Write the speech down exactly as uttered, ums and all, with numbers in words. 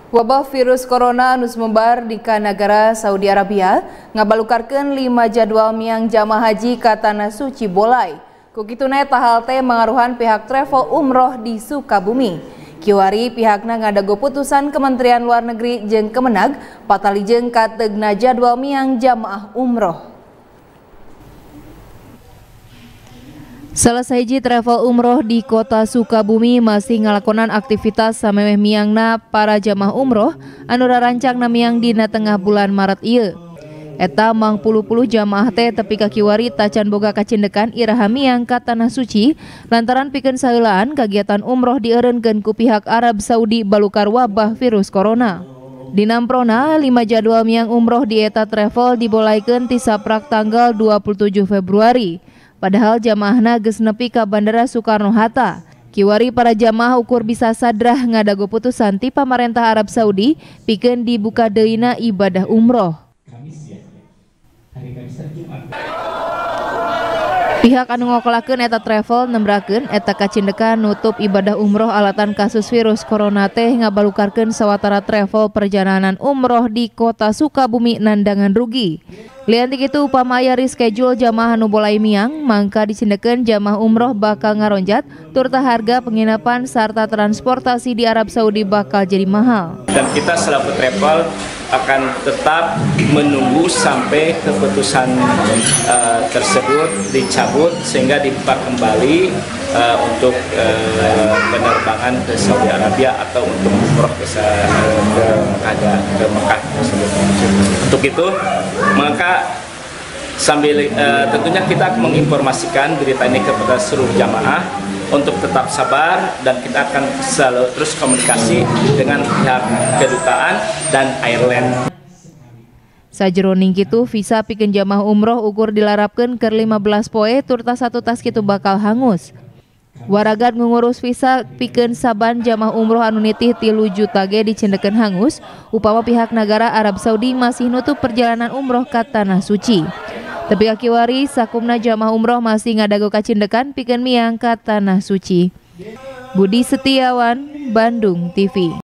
Wabah virus corona anu sumebar di negara Saudi Arabia ngabalukarkeun lima jadwal miang jamaah haji ka Tanah Suci Bolai. Ku kituna eta hal teh mangaruhan pihak travel umroh di Sukabumi. Kiwari pihakna ngadago putusan Kementerian Luar Negeri jeung Kemenag patalijeng kategna jadwal miang jamaah umroh. Salah sahiji travel umroh di kota Sukabumi masih ngalakonan aktivitas samemeh miangna para jamaah umroh anu rarancangna miang dina tengah bulan Maret ieu. Eta mang puluh-puluh jamaah teh tepi ka kiwari tacan boga kacindekan iraha miang ka Tanah Suci lantaran pikeun saeulaan kagiatan umroh dieureunkeun ku pihak Arab Saudi balukar wabah virus corona. Dinamprona lima jadwal miang umroh di eta travel dibolaikeun ti saprak tanggal dua puluh tujuh Februari. Padahal jamaahna geus nepi ka Bandara Soekarno-Hatta. Kiwari para jamaah ukur bisa sadrah ngadago putusan ti pamarentah Arab Saudi pikeun dibuka deuyna ibadah umroh. Pihak anu ngokolakeun eta travel nembrakeun eta kacindekan nutup ibadah umroh alatan kasus virus corona teh ngabalukarkeun sawatara travel perjalanan umroh di kota Sukabumi nandangan rugi. Lian ti kitu upamaya reschedule jamaah anu bolai miang mangka dicindekeun jamaah umroh bakal ngaronjat turta harga penginapan sarta transportasi di Arab Saudi bakal jadi mahal. Dan kita selaku travel akan tetap menunggu sampai keputusan uh, tersebut dicabut sehingga dibuka kembali uh, untuk uh, penerbangan ke Saudi Arabia atau untuk umroh ke, ke, ke, ke Mekah tersebut. Untuk itu maka sambil uh, tentunya kita akan menginformasikan berita ini kepada seluruh jamaah untuk tetap sabar dan kita akan selalu terus komunikasi dengan pihak kedutaan dan airline. Sajeroning kitu visa pikeun jamaah umroh ukur dilarapkeun ke lima belas poe turta satu tas kitu bakal hangus. Waragan ngurus visa pikeun saban jamaah umroh anu nitih tilu juta ge dicendekeun hangus upama pihak negara Arab Saudi masih nutup perjalanan umroh ka Tanah Suci. Tapi ka kiwari sakumna jamaah umroh masih ngadago kacindekan pikeun miang ka Tanah Suci. Budi Setiawan, Bandung T V.